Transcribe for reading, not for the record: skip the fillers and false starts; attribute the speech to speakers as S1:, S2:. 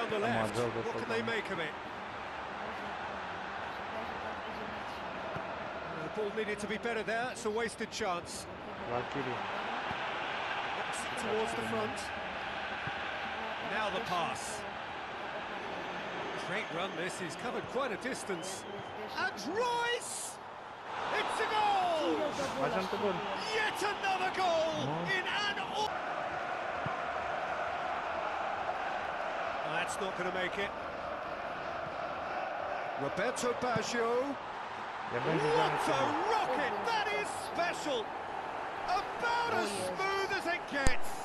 S1: on the left. What can they make of it? The ball needed to be better there. It's a wasted chance. Towards the front. Now the pass. Great run this. He's covered quite a distance. And Royce! It's a goal! Yet another goal in an... That's not going to make it. Roberto Baggio. What a rocket! That is special! About as smooth as it gets!